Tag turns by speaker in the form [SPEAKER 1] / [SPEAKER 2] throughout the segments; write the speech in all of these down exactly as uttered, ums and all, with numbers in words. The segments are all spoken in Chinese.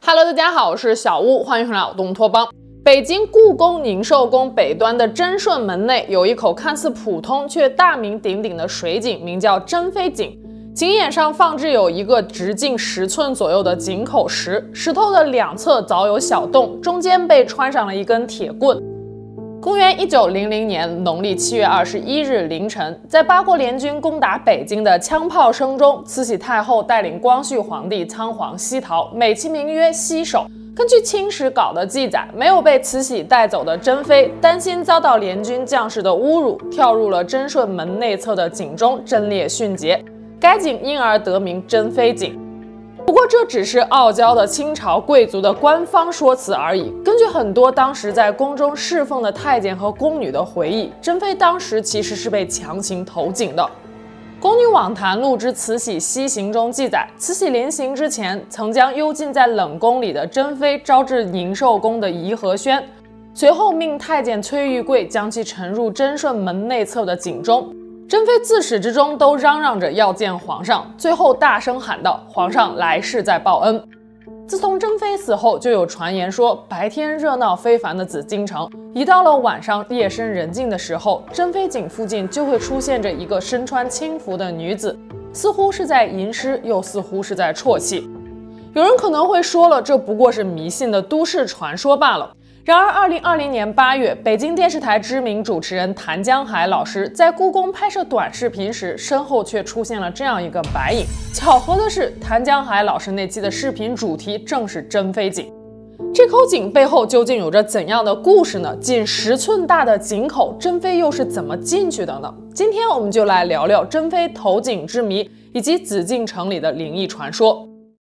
[SPEAKER 1] Hello， 大家好，我是小屋，欢迎回来我东托邦。北京故宫宁寿宫北端的贞顺门内有一口看似普通却大名鼎鼎的水井，名叫珍妃井。井眼上放置有一个直径十寸左右的井口石，石头的两侧凿有小洞，中间被穿上了一根铁棍。公元一九零零年农历七月二十一日凌晨，在八国联军攻打北京的枪炮声中，慈禧太后带领光绪皇帝仓皇西逃，美其名曰西狩。根据清史稿的记载，没有被慈禧带走的珍妃担心遭到联军将士的侮辱，跳入了贞顺门内侧的井中贞烈殉节，该井因而得名珍妃井。不过这只是傲娇的清朝贵族的官方说辞而已。根据很多当时在宫中侍奉的太监和宫女的回忆，珍妃当时其实是被强行投井的。《宫女网谈录之慈禧西行》中记载，慈禧临行之前曾将幽禁在冷宫里的珍妃招至宁寿宫的颐和轩，随后命太监崔玉贵将其沉入贞顺门内侧的井中。珍妃自始至终都嚷嚷着要见皇上，最后大声喊道：“皇上来世再报恩。”自从珍妃死后，就有传言说，白天热闹非凡的紫禁城，一到了晚上夜深人静的时候，珍妃井附近就会出现着一个身穿轻服的女子，似乎是在吟诗，又似乎是在啜泣。有人可能会说了，这不过是迷信的都市传说罢了。然而二零二零年八月，北京电视台知名主持人谭江海老师在故宫拍摄短视频时，身后却出现了这样一个白影。巧合的是，谭江海老师那期的视频主题正是珍妃井。这口井背后究竟有着怎样的故事呢？仅十寸大的井口，珍妃又是怎么进去的呢？今天我们就来聊聊珍妃投井之谜，以及紫禁城里的灵异传说。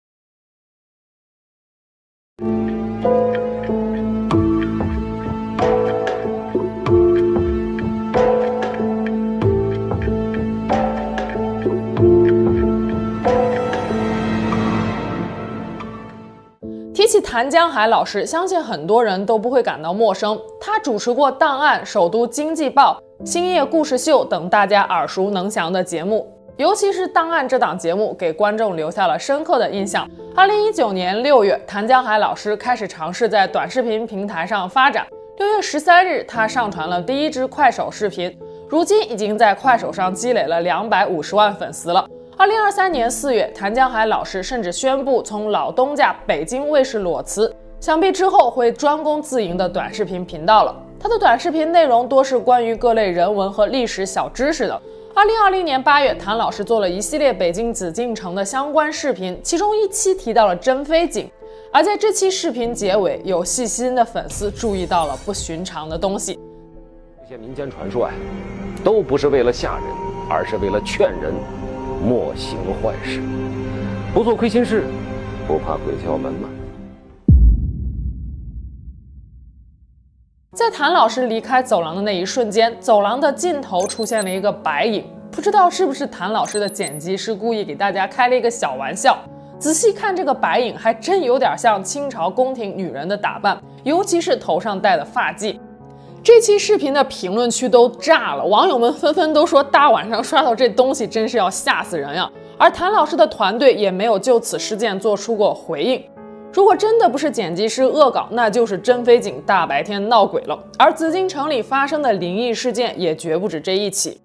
[SPEAKER 1] 提起谭江海老师，相信很多人都不会感到陌生。他主持过《档案》、《首都经济报》、《星夜故事秀》等大家耳熟能详的节目，尤其是《档案》这档节目给观众留下了深刻的印象。二零一九年六月，谭江海老师开始尝试在短视频平台上发展。六月十三日，他上传了第一支快手视频，如今已经在快手上积累了两百五十万粉丝了。二零二三年四月，谭江海老师甚至宣布从老东家北京卫视裸辞，想必之后会专攻自营的短视频频道了。他的短视频内容多是关于各类人文和历史小知识的。二零二零年八月，谭老师做了一系列北京紫禁城的相关视频，其中一期提到了珍妃井。而在这期视频结尾，有细心的粉丝注意到了不寻常的东西。
[SPEAKER 2] 这些民间传说呀，都不是为了吓人，而是为了劝人莫行坏事，不做亏心事，不怕鬼敲门吗？
[SPEAKER 1] 在谭老师离开走廊的那一瞬间，走廊的尽头出现了一个白影，不知道是不是谭老师的剪辑师故意给大家开了一个小玩笑。仔细看这个白影，还真有点像清朝宫廷女人的打扮，尤其是头上戴的发髻。这期视频的评论区都炸了，网友们纷纷都说大晚上刷到这东西真是要吓死人呀。而谭老师的团队也没有就此事件做出过回应。如果真的不是剪辑师恶搞，那就是珍妃井大白天闹鬼了。而紫禁城里发生的灵异事件也绝不止这一起。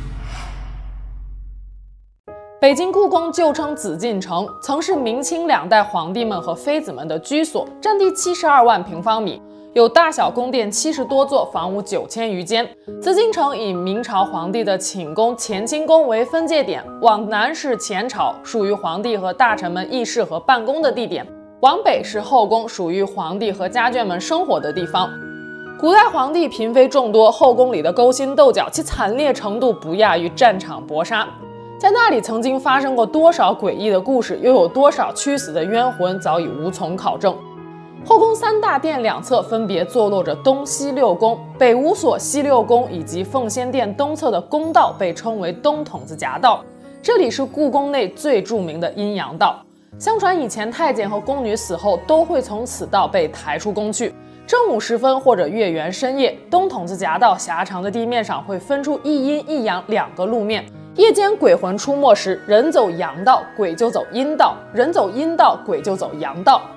[SPEAKER 1] 北京故宫旧称紫禁城，曾是明清两代皇帝们和妃子们的居所，占地七十二万平方米。有大小宫殿七十多座，房屋九千余间。紫禁城以明朝皇帝的寝宫乾清宫为分界点，往南是前朝，属于皇帝和大臣们议事和办公的地点；往北是后宫，属于皇帝和家眷们生活的地方。古代皇帝嫔妃众多，后宫里的勾心斗角，其惨烈程度不亚于战场搏杀。在那里曾经发生过多少诡异的故事，又有多少屈死的冤魂，早已无从考证。后宫三大殿两侧分别坐落着东西六宫，北五所西六宫以及奉先殿东侧的宫道被称为东筒子夹道，这里是故宫内最著名的阴阳道。相传以前太监和宫女死后都会从此道被抬出宫去，正午时分或者月圆深夜，东筒子夹道狭长的地面上会分出一阴一阳两个路面。夜间鬼魂出没时，人走阳道，鬼就走阴道；人走阴道，鬼就走阳道。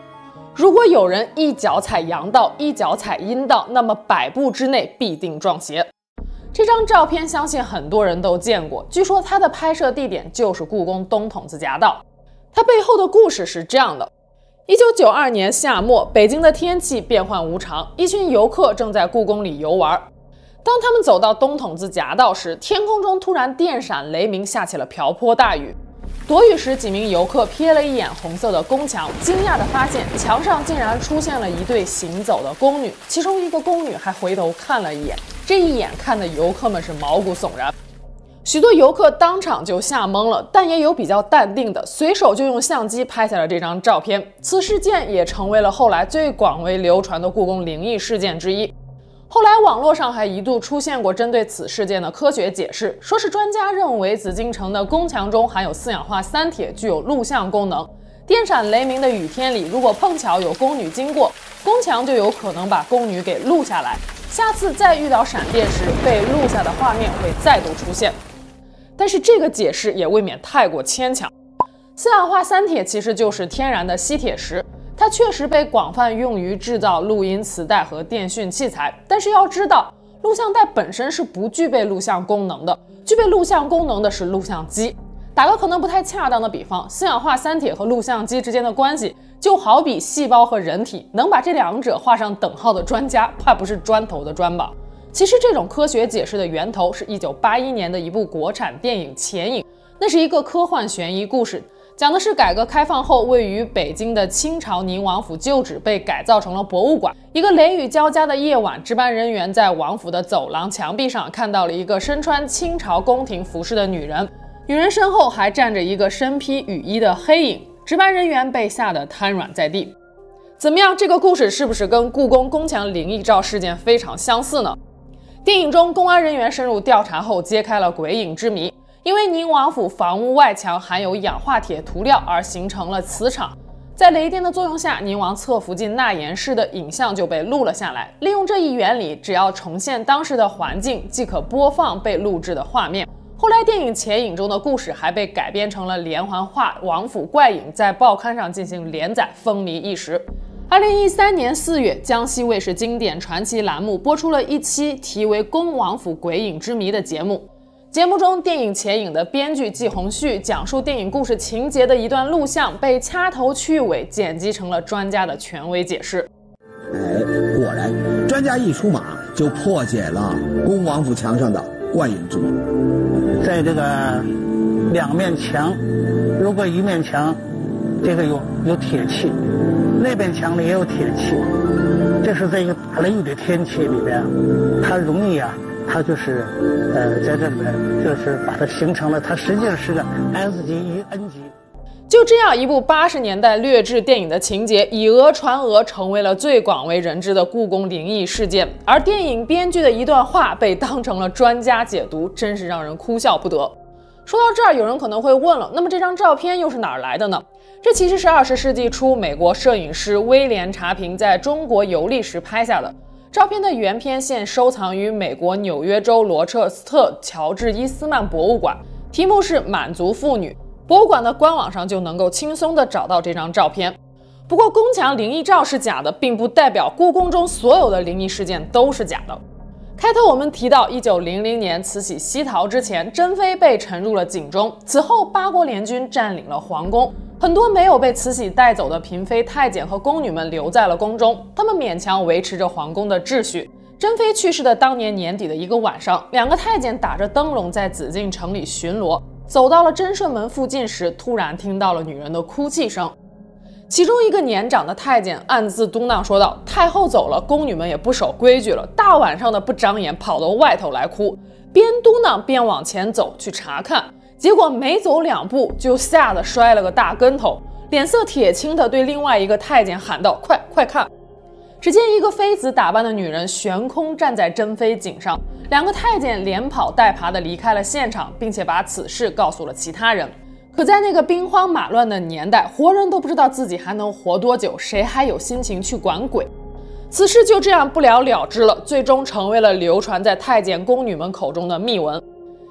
[SPEAKER 1] 如果有人一脚踩阳道，一脚踩阴道，那么百步之内必定撞邪。这张照片相信很多人都见过，据说它的拍摄地点就是故宫东筒子夹道。它背后的故事是这样的：一九九二年夏末，北京的天气变幻无常，一群游客正在故宫里游玩。当他们走到东筒子夹道时，天空中突然电闪雷鸣，下起了瓢泼大雨。躲雨时，几名游客瞥了一眼红色的宫墙，惊讶地发现墙上竟然出现了一对行走的宫女，其中一个宫女还回头看了一眼，这一眼看的游客们是毛骨悚然。许多游客当场就吓懵了，但也有比较淡定的，随手就用相机拍下了这张照片。此事件也成为了后来最广为流传的故宫灵异事件之一。后来网络上还一度出现过针对此事件的科学解释，说是专家认为紫禁城的宫墙中含有四氧化三铁，具有录像功能。电闪雷鸣的雨天里，如果碰巧有宫女经过，宫墙就有可能把宫女给录下来，下次再遇到闪电时，被录下的画面会再度出现。但是这个解释也未免太过牵强。四氧化三铁其实就是天然的吸铁石，它确实被广泛用于制造录音磁带和电讯器材，但是要知道，录像带本身是不具备录像功能的，具备录像功能的是录像机。打个可能不太恰当的比方，四氧化三铁和录像机之间的关系，就好比细胞和人体，能把这两者画上等号的专家，怕不是砖头的砖吧？其实这种科学解释的源头是一九八一年的一部国产电影《潜影》，那是一个科幻悬疑故事。讲的是改革开放后，位于北京的清朝宁王府旧址被改造成了博物馆。一个雷雨交加的夜晚，值班人员在王府的走廊墙壁上看到了一个身穿清朝宫廷服饰的女人，女人身后还站着一个身披雨衣的黑影。值班人员被吓得瘫软在地。怎么样，这个故事是不是跟故宫宫墙灵异照事件非常相似呢？电影中，公安人员深入调查后揭开了鬼影之谜。因为宁王府房屋外墙含有氧化铁涂料而形成了磁场，在雷电的作用下，宁王侧福晋纳言式的影像就被录了下来。利用这一原理，只要重现当时的环境，即可播放被录制的画面。后来电影《潜影》中的故事还被改编成了连环画《王府怪影》，在报刊上进行连载，风靡一时。二零一三年四月，江西卫视经典传奇栏目播出了一期题为《恭王府鬼影之谜》的节目。节目中，电影《潜影》的编剧季红旭讲述电影故事情节的一段录像，被掐头去尾剪辑成了专家的权威解释。
[SPEAKER 3] 哎，果然，专家一出马就破解了恭王府墙上的怪影之谜。
[SPEAKER 4] 在这个两面墙，如果一面墙这个有有铁器，那边墙里也有铁器，这是在一个打雷雨的天气里边，它容易啊。它就是，呃，在这里面就是把它形成了，它实际上是个 S 级与 N 级。
[SPEAKER 1] 就这样，一部八十年代劣质电影的情节以讹传讹，成为了最广为人知的故宫灵异事件。而电影编剧的一段话被当成了专家解读，真是让人哭笑不得。说到这儿，有人可能会问了，那么这张照片又是哪儿来的呢？这其实是二十世纪初美国摄影师威廉查平在中国游历时拍下的。照片的原片现收藏于美国纽约州罗彻斯特乔治伊斯曼博物馆，题目是《满族妇女》。博物馆的官网上就能够轻松地找到这张照片。不过，宫墙灵异照是假的，并不代表故宫中所有的灵异事件都是假的。开头我们提到，一九零零年慈禧西逃之前，珍妃被沉入了井中，此后八国联军占领了皇宫。很多没有被慈禧带走的嫔妃、太监和宫女们留在了宫中，他们勉强维持着皇宫的秩序。珍妃去世的当年年底的一个晚上，两个太监打着灯笼在紫禁城里巡逻，走到了贞顺门附近时，突然听到了女人的哭泣声。其中一个年长的太监暗自嘟囔说道：“太后走了，宫女们也不守规矩了，大晚上的不长眼，跑到外头来哭。”边嘟囔边往前走去查看。结果没走两步就吓得摔了个大跟头，脸色铁青的对另外一个太监喊道：“快快看！”只见一个妃子打扮的女人悬空站在珍妃井上，两个太监连跑带爬的离开了现场，并且把此事告诉了其他人。可在那个兵荒马乱的年代，活人都不知道自己还能活多久，谁还有心情去管鬼？此事就这样不了了之了，最终成为了流传在太监宫女们口中的秘闻。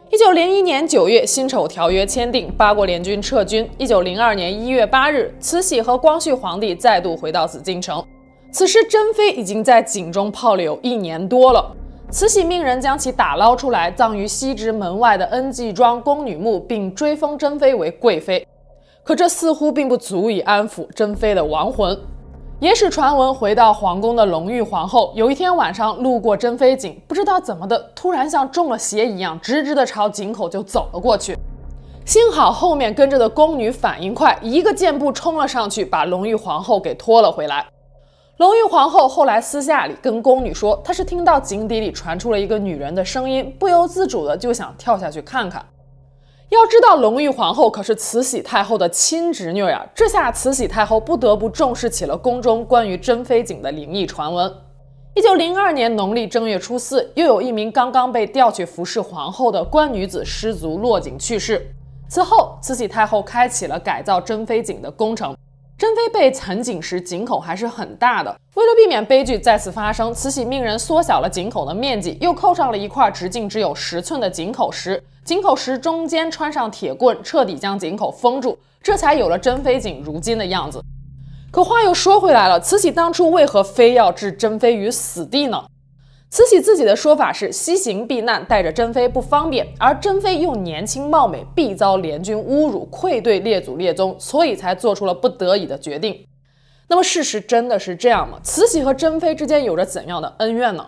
[SPEAKER 1] 一九零一年九月，辛丑条约签订，八国联军撤军。一九零二年一月八日，慈禧和光绪皇帝再度回到紫禁城。此时，珍妃已经在井中泡了有一年多了。慈禧命人将其打捞出来，葬于西直门外的恩济庄宫女墓，并追封珍妃为贵妃。可这似乎并不足以安抚珍妃的亡魂。也使传闻回到皇宫的隆裕皇后，有一天晚上路过珍妃井，不知道怎么的，突然像中了邪一样，直直的朝井口就走了过去。幸好后面跟着的宫女反应快，一个箭步冲了上去，把隆裕皇后给拖了回来。隆裕皇后后来私下里跟宫女说，她是听到井底里传出了一个女人的声音，不由自主的就想跳下去看看。要知道，隆裕皇后可是慈禧太后的亲侄女呀，这下慈禧太后不得不重视起了宫中关于珍妃井的灵异传闻。一九零二年农历正月初四，又有一名刚刚被调去服侍皇后的官女子失足落井去世。此后，慈禧太后开启了改造珍妃井的工程。珍妃被沉井时，井口还是很大的。为了避免悲剧再次发生，慈禧命人缩小了井口的面积，又扣上了一块直径只有十寸的井口石。井口石中间穿上铁棍，彻底将井口封住，这才有了珍妃井如今的样子。可话又说回来了，慈禧当初为何非要置珍妃于死地呢？慈禧自己的说法是西行避难，带着珍妃不方便，而珍妃又年轻貌美，必遭联军侮辱，愧对列祖列宗，所以才做出了不得已的决定。那么事实真的是这样吗？慈禧和珍妃之间有着怎样的恩怨呢？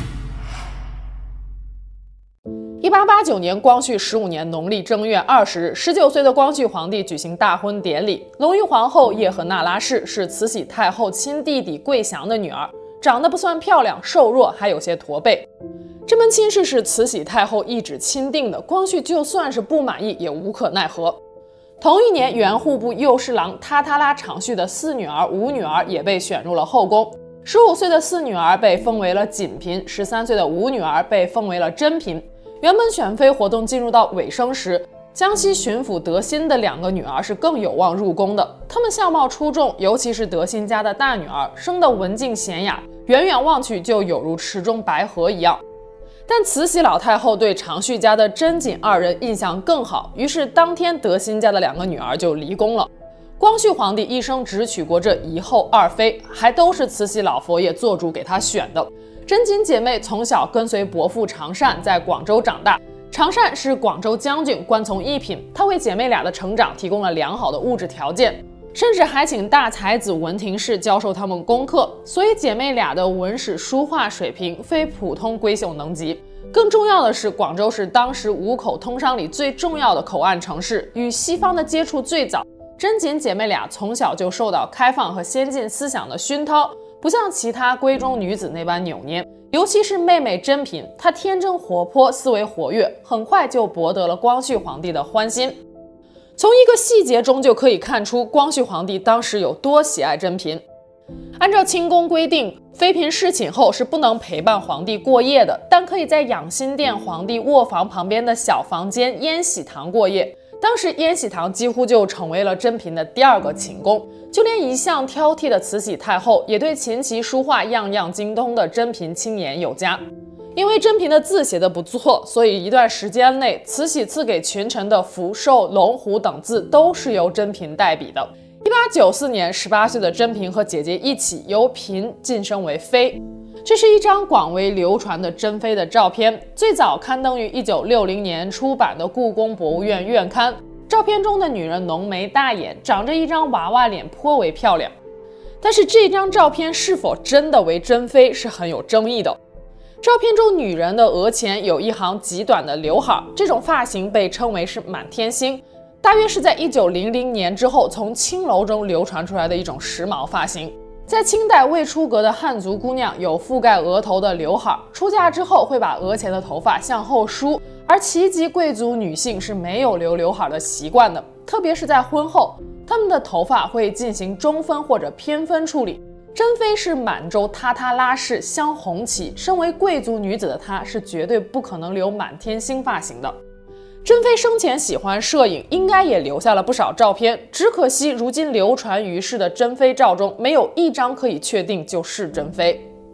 [SPEAKER 1] 一八八九年，光绪十五年农历正月二十日，十九岁的光绪皇帝举行大婚典礼。隆裕皇后叶赫那拉氏是慈禧太后亲弟弟桂祥的女儿，长得不算漂亮，瘦弱，还有些驼背。这门亲事是慈禧太后一纸钦定的，光绪就算是不满意也无可奈何。同一年，原户部右侍郎塔塔拉长绪的四女儿、五女儿也被选入了后宫。十五岁的四女儿被封为了锦嫔，十三岁的五女儿被封为了珍嫔。原本选妃活动进入到尾声时，江西巡抚德馨的两个女儿是更有望入宫的。她们相貌出众，尤其是德馨家的大女儿，生得文静娴雅，远远望去就有如池中白荷一样。但慈禧老太后对长绪家的珍锦二人印象更好，于是当天德馨家的两个女儿就离宫了。光绪皇帝一生只娶过这一后二妃，还都是慈禧老佛爷做主给她选的。珍锦姐妹从小跟随伯父常善在广州长大，常善是广州将军，官从一品，他为姐妹俩的成长提供了良好的物质条件，甚至还请大才子文廷式教授她们功课，所以姐妹俩的文史书画水平非普通闺秀能及。更重要的是，广州是当时五口通商里最重要的口岸城市，与西方的接触最早。珍锦姐妹俩从小就受到开放和先进思想的熏陶，不像其他闺中女子那般扭捏，尤其是妹妹珍嫔，她天真活泼，思维活跃，很快就博得了光绪皇帝的欢心。从一个细节中就可以看出光绪皇帝当时有多喜爱珍嫔。按照清宫规定，妃嫔侍寝后是不能陪伴皇帝过夜的，但可以在养心殿皇帝卧房旁边的小房间烟喜堂过夜。当时烟喜堂几乎就成为了珍嫔的第二个寝宫，就连一向挑剔的慈禧太后也对琴棋书画样样精通的珍嫔亲言有加。因为珍嫔的字写得不错，所以一段时间内，慈禧赐给群臣的福寿、龙虎等字都是由珍嫔代笔的。一八九四年，十八岁的珍嫔和姐姐一起由嫔晋升为妃。这是一张广为流传的珍妃的照片，最早刊登于一九六零年出版的故宫博物院院刊。照片中的女人浓眉大眼，长着一张娃娃脸，颇为漂亮。但是这张照片是否真的为珍妃是很有争议的。照片中女人的额前有一行极短的刘海，这种发型被称为是满天星，大约是在一九零零年之后从青楼中流传出来的一种时髦发型。在清代未出阁的汉族姑娘有覆盖额头的刘海，出嫁之后会把额前的头发向后梳，而旗籍贵族女性是没有留刘海的习惯的，特别是在婚后，她们的头发会进行中分或者偏分处理。珍妃是满洲塔塔拉氏镶红旗，身为贵族女子的她是绝对不可能留满天星发型的。珍妃生前喜欢摄影，应该也留下了不少照片，只可惜如今流传于世的珍妃照中没有一张可以确定就是珍妃。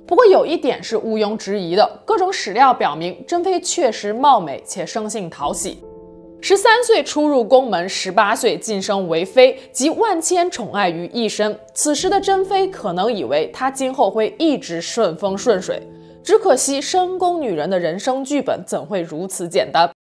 [SPEAKER 1] 不过有一点是毋庸置疑的，各种史料表明，珍妃确实貌美且生性讨喜。十三岁出入宫门，十八岁晋升为妃，集万千宠爱于一身。此时的珍妃可能以为她今后会一直顺风顺水，只可惜深宫女人的人生剧本怎会如此简单？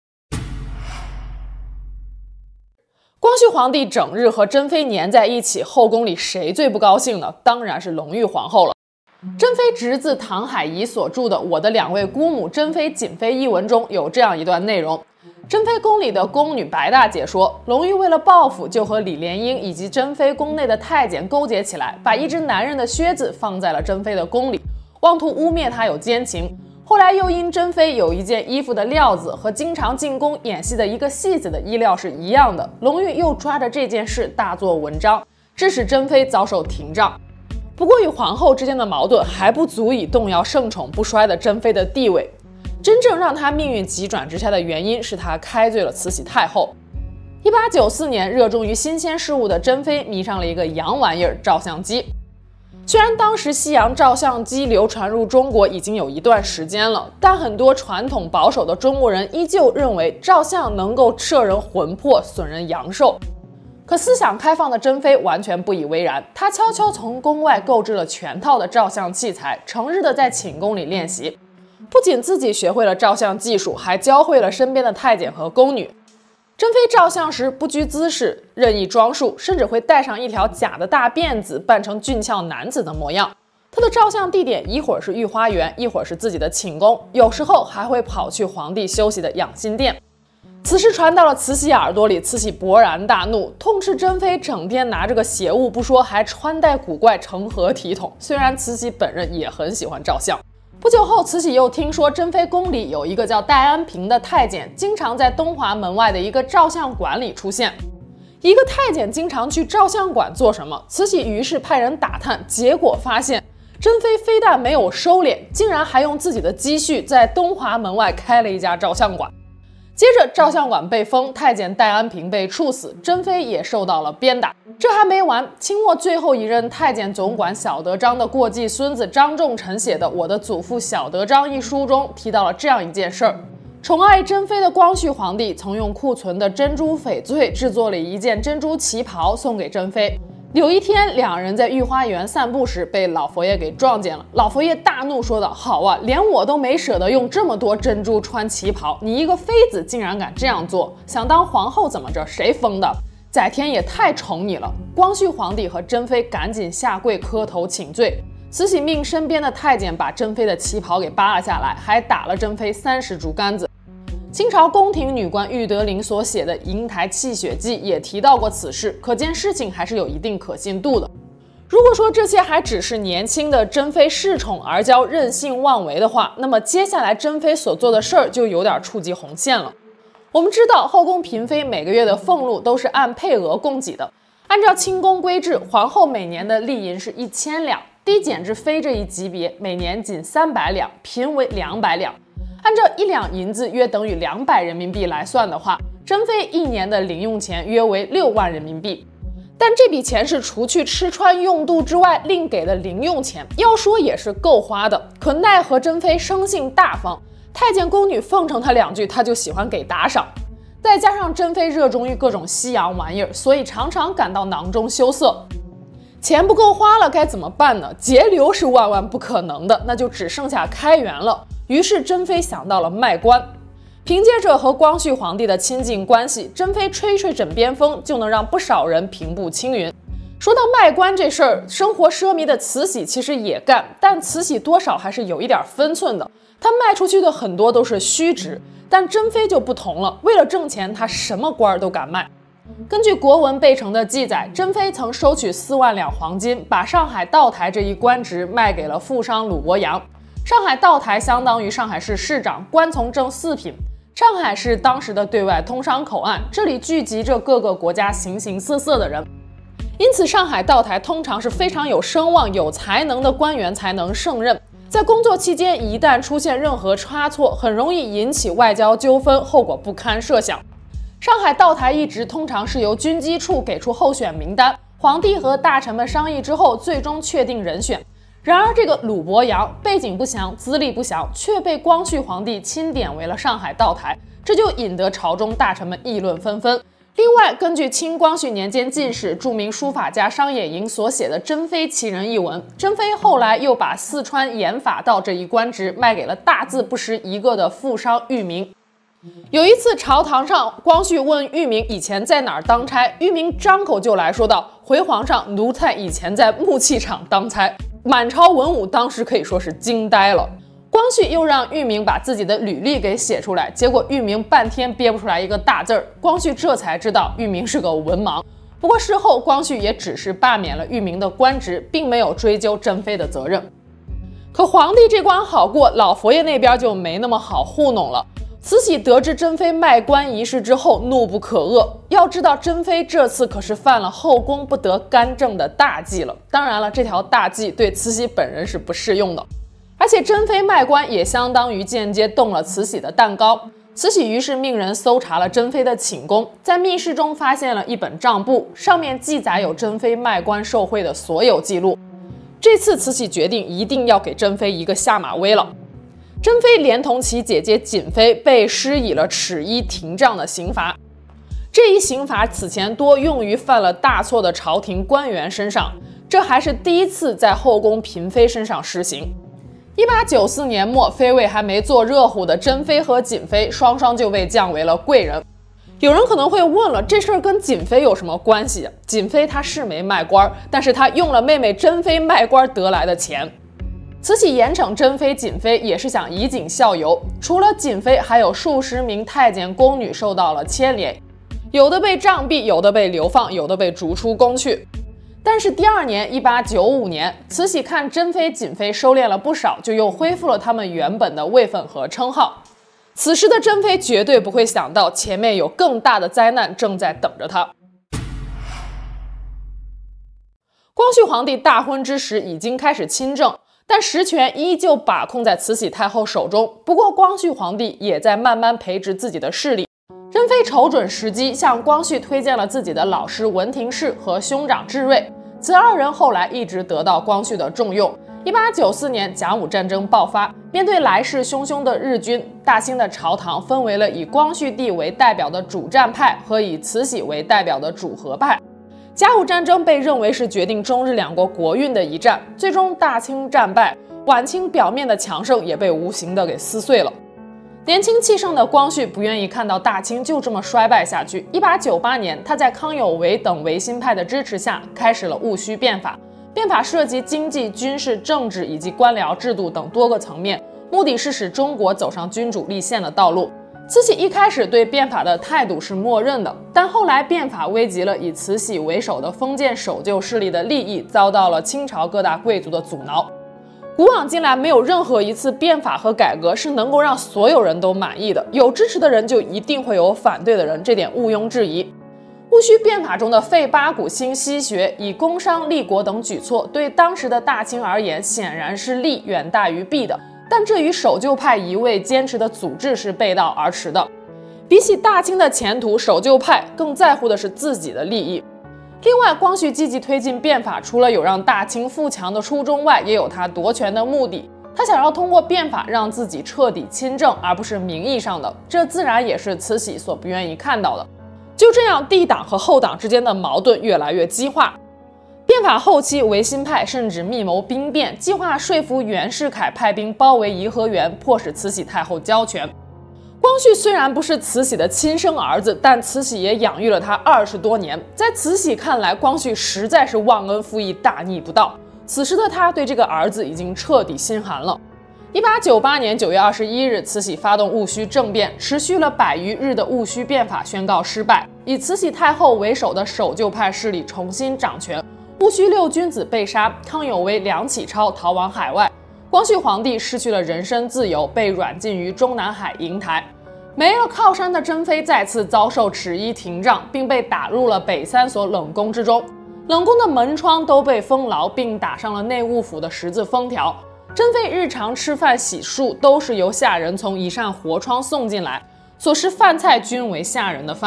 [SPEAKER 1] 光绪皇帝整日和珍妃黏在一起，后宫里谁最不高兴呢？当然是隆裕皇后了。珍妃侄子唐海仪所著的《我的两位姑母珍妃瑾妃》一文中有这样一段内容。珍妃宫里的宫女白大姐说，隆裕为了报复，就和李莲英以及珍妃宫内的太监勾结起来，把一只男人的靴子放在了珍妃的宫里，妄图污蔑她有奸情。后来又因珍妃有一件衣服的料子和经常进宫演戏的一个戏子的衣料是一样的，隆裕又抓着这件事大做文章，致使珍妃遭受廷杖。不过与皇后之间的矛盾还不足以动摇盛宠不衰的珍妃的地位。真正让她命运急转直下的原因是她开罪了慈禧太后。一八九四年，热衷于新鲜事物的珍妃迷上了一个洋玩意儿——照相机。虽然当时西洋照相机流传入中国已经有一段时间了，但很多传统保守的中国人依旧认为照相能够摄人魂魄、损人阳寿。可思想开放的珍妃完全不以为然，她悄悄从宫外购置了全套的照相器材，成日的在寝宫里练习。不仅自己学会了照相技术，还教会了身边的太监和宫女。珍妃照相时不拘姿势，任意装束，甚至会戴上一条假的大辫子，扮成俊俏男子的模样。她的照相地点一会儿是御花园，一会儿是自己的寝宫，有时候还会跑去皇帝休息的养心殿。此事传到了慈禧耳朵里，慈禧勃然大怒，痛斥珍妃整天拿着个邪物不说，还穿戴古怪，成何体统。虽然慈禧本人也很喜欢照相。不久后，慈禧又听说珍妃宫里有一个叫戴安平的太监，经常在东华门外的一个照相馆里出现。一个太监经常去照相馆做什么？慈禧于是派人打探，结果发现珍妃非但没有收敛，竟然还用自己的积蓄在东华门外开了一家照相馆。接着，照相馆被封，太监戴安平被处死，珍妃也受到了鞭打。这还没完，清末最后一任太监总管小德张的过继孙子张仲臣写的《我的祖父小德张》一书中提到了这样一件事儿：宠爱珍妃的光绪皇帝曾用库存的珍珠翡翠制作了一件珍珠旗袍送给珍妃。有一天，两人在御花园散步时被老佛爷给撞见了。老佛爷大怒说道：“好啊，连我都没舍得用这么多珍珠穿旗袍，你一个妃子竟然敢这样做！想当皇后怎么着？谁封的？载天也太宠你了！”光绪皇帝和珍妃赶紧下跪磕头请罪。慈禧命身边的太监把珍妃的旗袍给扒了下来，还打了珍妃三十竹竿子。清朝宫廷女官玉德林所写的《瀛台泣血记》也提到过此事，可见事情还是有一定可信度的。如果说这些还只是年轻的珍妃恃宠而骄、任性妄为的话，那么接下来珍妃所做的事儿就有点触及红线了。我们知道，后宫嫔妃每个月的俸禄都是按配额供给的，按照清宫规制，皇后每年的例银是一千两，低减至妃这一级别，每年仅三百两，嫔为两百两。按照一两银子约等于两百人民币来算的话，珍妃一年的零用钱约为六万人民币。但这笔钱是除去吃穿用度之外另给的零用钱，要说也是够花的。可奈何珍妃生性大方，太监宫女奉承她两句，她就喜欢给打赏。再加上珍妃热衷于各种西洋玩意儿，所以常常感到囊中羞涩。钱不够花了该怎么办呢？节流是万万不可能的，那就只剩下开源了。于是珍妃想到了卖官，凭借着和光绪皇帝的亲近关系，珍妃吹吹枕边风就能让不少人平步青云。说到卖官这事儿，生活奢靡的慈禧其实也干，但慈禧多少还是有一点分寸的。她卖出去的很多都是虚职，但珍妃就不同了，为了挣钱，她什么官都敢卖。根据国文备成的记载，珍妃曾收取四万两黄金，把上海道台这一官职卖给了富商鲁伯阳。上海道台相当于上海市市长，官从政四品。上海是当时的对外通商口岸，这里聚集着各个国家形形色色的人，因此上海道台通常是非常有声望、有才能的官员才能胜任。在工作期间，一旦出现任何差错，很容易引起外交纠纷，后果不堪设想。上海道台一职通常是由军机处给出候选名单，皇帝和大臣们商议之后，最终确定人选。 然而，这个鲁伯阳背景不详，资历不详，却被光绪皇帝钦点为了上海道台，这就引得朝中大臣们议论纷纷。另外，根据清光绪年间进士、著名书法家商野莹所写的《珍妃奇人》一文，珍妃后来又把四川盐法道这一官职卖给了大字不识一个的富商裕民。有一次朝堂上，光绪问裕民以前在哪儿当差，裕民张口就来说道：“回皇上，奴才以前在木器厂当差。”满朝文武当时可以说是惊呆了。光绪又让裕民把自己的履历给写出来，结果裕民半天憋不出来一个大字儿，光绪这才知道裕民是个文盲。不过事后光绪也只是罢免了裕民的官职，并没有追究珍妃的责任。可皇帝这关好过，老佛爷那边就没那么好糊弄了。慈禧得知珍妃卖官一事之后，怒不可遏。要知道，珍妃这次可是犯了后宫不得干政的大忌了。当然了，这条大忌对慈禧本人是不适用的。而且珍妃卖官也相当于间接动了慈禧的蛋糕。慈禧于是命人搜查了珍妃的寝宫，在密室中发现了一本账簿，上面记载有珍妃卖官受贿的所有记录。这次慈禧决定一定要给珍妃一个下马威了。珍妃连同其姐姐瑾妃被施以了褫衣廷杖的刑罚。这一刑罚此前多用于犯了大错的朝廷官员身上，这还是第一次在后宫嫔妃身上施行。一八九四年末，妃位还没坐热乎的珍妃和瑾妃双双就被降为了贵人。有人可能会问了，这事儿跟瑾妃有什么关系？瑾妃她是没卖官，但是她用了妹妹珍妃卖官得来的钱。慈禧严惩珍妃、瑾妃也是想以儆效尤。除了瑾妃，还有数十名太监宫女受到了牵连，有的被杖毙，有的被流放，有的被逐出宫去。但是第二年，一八九五年，慈禧看珍妃、瑾妃收敛了不少，就又恢复了他们原本的位分和称号。此时的珍妃绝对不会想到，前面有更大的灾难正在等着她。光绪皇帝大婚之时已经开始亲政，但实权依旧把控在慈禧太后手中。不过，光绪皇帝也在慢慢培植自己的势力。珍妃瞅准时机，向光绪推荐了自己的老师文廷式和兄长智瑞，此二人后来一直得到光绪的重用。一八九四年，甲午战争爆发，面对来势汹汹的日军，大清的朝堂分为了以光绪帝为代表的主战派和以慈禧为代表的主和派。甲午战争被认为是决定中日两国国运的一战，最终大清战败，晚清表面的强盛也被无形的给撕碎了。年轻气盛的光绪不愿意看到大清就这么衰败下去。一八九八年，他在康有为等维新派的支持下，开始了戊戌变法。变法涉及经济、军事、政治以及官僚制度等多个层面，目的是使中国走上君主立宪的道路。慈禧一开始对变法的态度是默认的，但后来变法危及了以慈禧为首的封建守旧势力的利益，遭到了清朝各大贵族的阻挠。古往今来，没有任何一次变法和改革是能够让所有人都满意的，有支持的人就一定会有反对的人，这点毋庸置疑。戊戌变法中的废八股、兴西学、以工商立国等举措，对当时的大清而言显然是利远大于弊的，但这与守旧派一味坚持的祖制是背道而驰的。比起大清的前途，守旧派更在乎的是自己的利益。另外，光绪积极推进变法，除了有让大清富强的初衷外，也有他夺权的目的。他想要通过变法让自己彻底亲政，而不是名义上的，这自然也是慈禧所不愿意看到的。就这样，帝党和后党之间的矛盾越来越激化。变法后期，维新派甚至密谋兵变，计划说服袁世凯派兵包围颐和园，迫使慈禧太后交权。光绪虽然不是慈禧的亲生儿子，但慈禧也养育了他二十多年。在慈禧看来，光绪实在是忘恩负义、大逆不道。此时的他对这个儿子已经彻底心寒了。一八九八年九月二十一日，慈禧发动戊戌政变，持续了百余日的戊戌变法宣告失败，以慈禧太后为首的守旧派势力重新掌权。戊戌六君子被杀，康有为、梁启超逃往海外。光绪皇帝失去了人身自由，被软禁于中南海瀛台。没了靠山的珍妃再次遭受褫衣廷杖，并被打入了北三所冷宫之中。冷宫的门窗都被封牢，并打上了内务府的十字封条。珍妃日常吃饭洗漱都是由下人从一扇活窗送进来，所食饭菜均为下人的饭。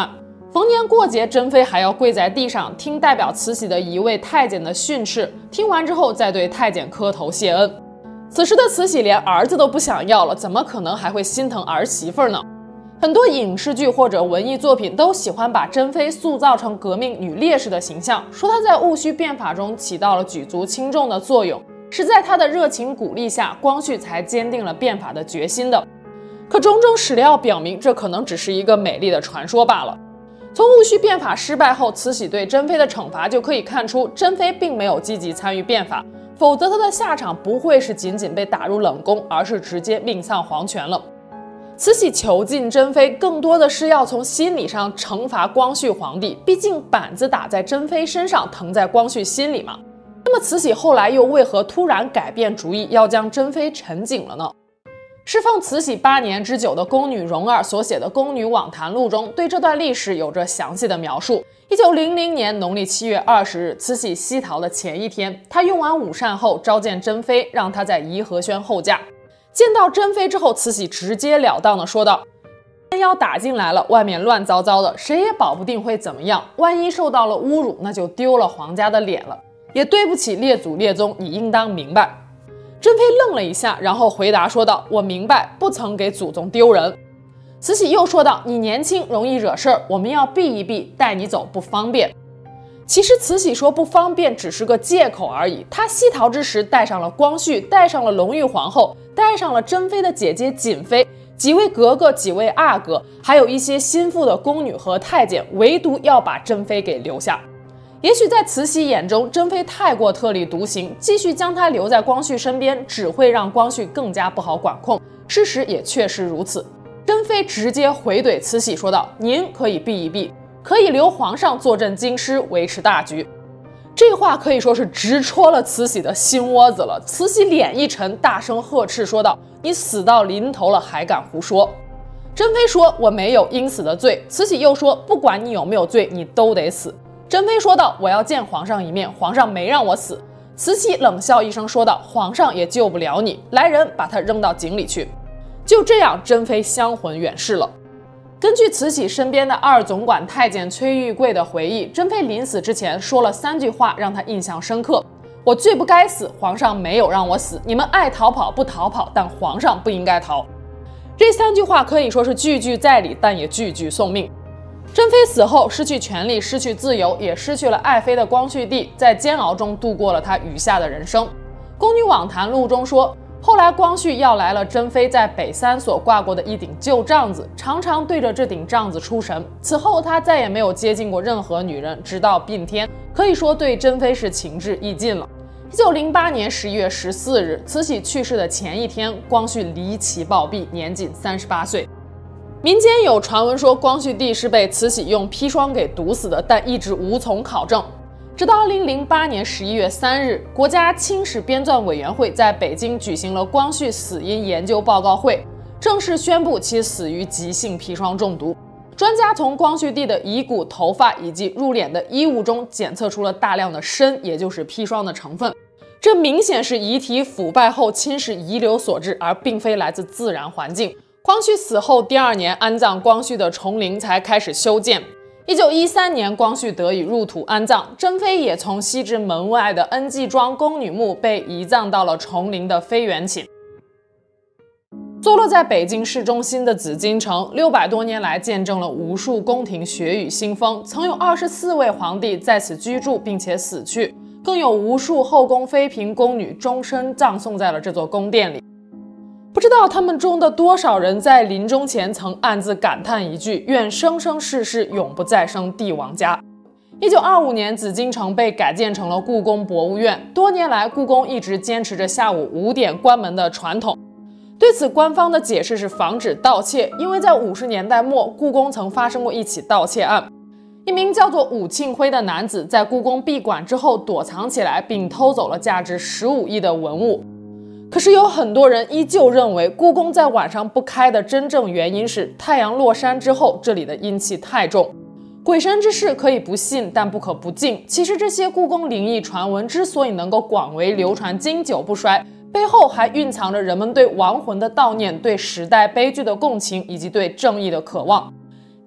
[SPEAKER 1] 逢年过节，珍妃还要跪在地上听代表慈禧的一位太监的训斥，听完之后再对太监磕头谢恩。此时的慈禧连儿子都不想要了，怎么可能还会心疼儿媳妇呢？很多影视剧或者文艺作品都喜欢把珍妃塑造成革命女烈士的形象，说她在戊戌变法中起到了举足轻重的作用，是在她的热情鼓励下，光绪才坚定了变法的决心的。可种种史料表明，这可能只是一个美丽的传说罢了。从戊戌变法失败后，慈禧对珍妃的惩罚就可以看出，珍妃并没有积极参与变法，否则她的下场不会是仅仅被打入冷宫，而是直接命丧黄泉了。慈禧囚禁珍妃，更多的是要从心理上惩罚光绪皇帝，毕竟板子打在珍妃身上，疼在光绪心里嘛。那么慈禧后来又为何突然改变主意，要将珍妃沉井了呢？侍奉慈禧八年之久的宫女荣儿所写的《宫女网谈录》中，对这段历史有着详细的描述。一九零零年农历七月二十日，慈禧西逃的前一天，她用完午膳后召见珍妃，让她在颐和轩候驾。见到珍妃之后，慈禧直截了当地说道：“人要打进来了，外面乱糟糟的，谁也保不定会怎么样。万一受到了侮辱，那就丢了皇家的脸了，也对不起列祖列宗，你应当明白。”珍妃愣了一下，然后回答说道：“我明白，不曾给祖宗丢人。”慈禧又说道：“你年轻，容易惹事儿，我们要避一避，带你走不方便。”其实慈禧说不方便只是个借口而已。她西逃之时带上了光绪，带上了隆裕皇后，带上了珍妃的姐姐瑾妃，几位格格，几位阿哥，还有一些心腹的宫女和太监，唯独要把珍妃给留下。也许在慈禧眼中，珍妃太过特立独行，继续将她留在光绪身边，只会让光绪更加不好管控。事实也确实如此。珍妃直接回怼慈禧说道：“您可以避一避，可以留皇上坐镇京师，维持大局。”这话可以说是直戳了慈禧的心窝子了。慈禧脸一沉，大声呵斥说道：“你死到临头了，还敢胡说！”珍妃说：“我没有应死的罪。”慈禧又说：“不管你有没有罪，你都得死。”珍妃说道：“我要见皇上一面，皇上没让我死。”慈禧冷笑一声说道：“皇上也救不了你，来人，把他扔到井里去。”就这样，珍妃香魂远逝了。根据慈禧身边的二总管太监崔玉贵的回忆，珍妃临死之前说了三句话，让他印象深刻：“我罪不该死，皇上没有让我死，你们爱逃跑不逃跑，但皇上不应该逃。”这三句话可以说是句句在理，但也句句送命。珍妃死后，失去权力，失去自由，也失去了爱妃的光绪帝，在煎熬中度过了他余下的人生。《宫女网谈录》中说，后来光绪要来了珍妃在北三所挂过的一顶旧帐子，常常对着这顶帐子出神。此后他再也没有接近过任何女人，直到病天，可以说对珍妃是情至意尽了。一九零八年十一月十四日，慈禧去世的前一天，光绪离奇暴毙，年仅三十八岁。民间有传闻说光绪帝是被慈禧用砒霜给毒死的，但一直无从考证。直到二零零八年十一月三日，国家清史编纂委员会在北京举行了光绪死因研究报告会，正式宣布其死于急性砒霜中毒。专家从光绪帝的遗骨、头发以及入殓的衣物中检测出了大量的砷，也就是砒霜的成分。这明显是遗体腐败后侵蚀遗留所致，而并非来自自然环境。光绪死后第二年，安葬光绪的崇陵才开始修建。一九一三年，光绪得以入土安葬，珍妃也从西直门外的恩济庄宫女墓被移葬到了崇陵的妃园寝。坐落在北京市中心的紫禁城，六百多年来见证了无数宫廷血雨腥风，曾有二十四位皇帝在此居住并且死去，更有无数后宫妃嫔宫女终身葬送在了这座宫殿里。不知道他们中的多少人在临终前曾暗自感叹一句：“愿生生世世永不再生帝王家。”一九二五年，紫禁城被改建成了故宫博物院。多年来，故宫一直坚持着下午五点关门的传统。对此，官方的解释是防止盗窃，因为在五十年代末，故宫曾发生过一起盗窃案。一名叫做武庆辉的男子在故宫闭馆之后躲藏起来，并偷走了价值十五亿的文物。可是有很多人依旧认为，故宫在晚上不开的真正原因是太阳落山之后，这里的阴气太重。鬼神之事可以不信，但不可不敬。其实这些故宫灵异传闻之所以能够广为流传、经久不衰，背后还蕴藏着人们对亡魂的悼念、对时代悲剧的共情，以及对正义的渴望。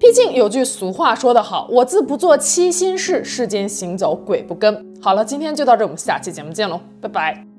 [SPEAKER 1] 毕竟有句俗话说得好，我自不做七心事，世间行走鬼不跟。好了，今天就到这，我们下期节目见喽，拜拜。